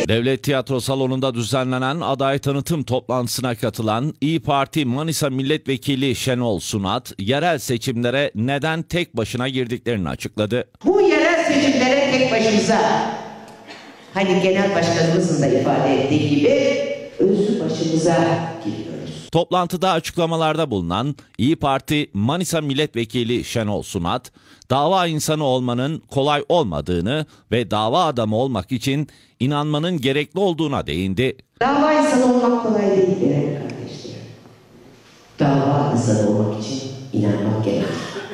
Devlet Tiyatro Salonu'nda düzenlenen aday tanıtım toplantısına katılan İYİ Parti Manisa Milletvekili Şenol Sunat, yerel seçimlere neden tek başına girdiklerini açıkladı. Bu yerel seçimlere tek başımıza, hani genel başkanımızın da ifade ettiği gibi, özü başımıza giriyoruz. Toplantıda açıklamalarda bulunan İYİ Parti Manisa Milletvekili Şenol Sunat, dava insanı olmanın kolay olmadığını ve dava adamı olmak için inanmanın gerekli olduğuna değindi. Dava insanı olmak kolay değil değerli kardeşlerim. Dava insanı olmak için inanmak gerekir.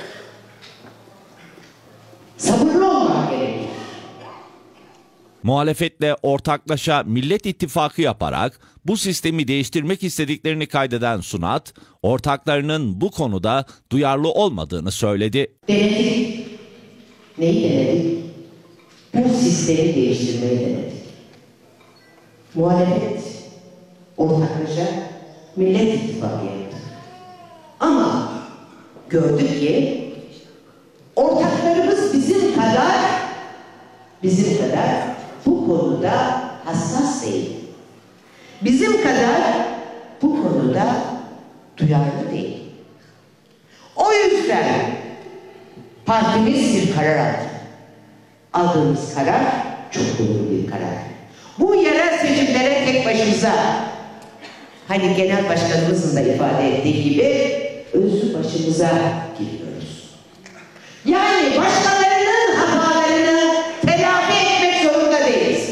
Sabırlı olmak gerekir. Muhalefetle ortaklaşa Millet İttifakı yaparak bu sistemi değiştirmek istediklerini kaydeden Sunat, ortaklarının bu konuda duyarlı olmadığını söyledi. Denedik. Neyi denedik? Bu sistemi değiştirmeyi denedik. Muhalefet ortaklaşa Millet İttifakı yaptı. Ama gördük ki ortaklarımız bizim kadar bu konuda hassas değil. Bizim kadar bu konuda duyarlı değil. O yüzden partimiz bir karar aldı. Aldığımız karar çok doğru bir karar. Bu yerel seçimlere tek başımıza, hani genel başkanımızın da ifade ettiği gibi, özü başımıza giriyoruz. Yani başkaları